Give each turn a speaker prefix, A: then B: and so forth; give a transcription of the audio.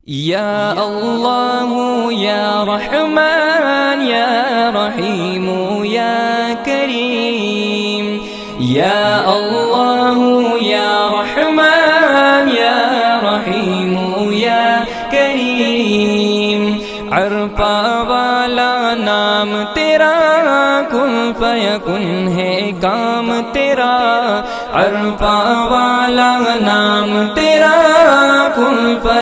A: या अल्लाह या रहमान या रहीम या करीम। या अल्लाह या रहमान या रहीम या करीम। अरफा वाला नाम तेरा, कुन फयकुन है काम तेरा। अरफा वाला नाम तेरा, कुन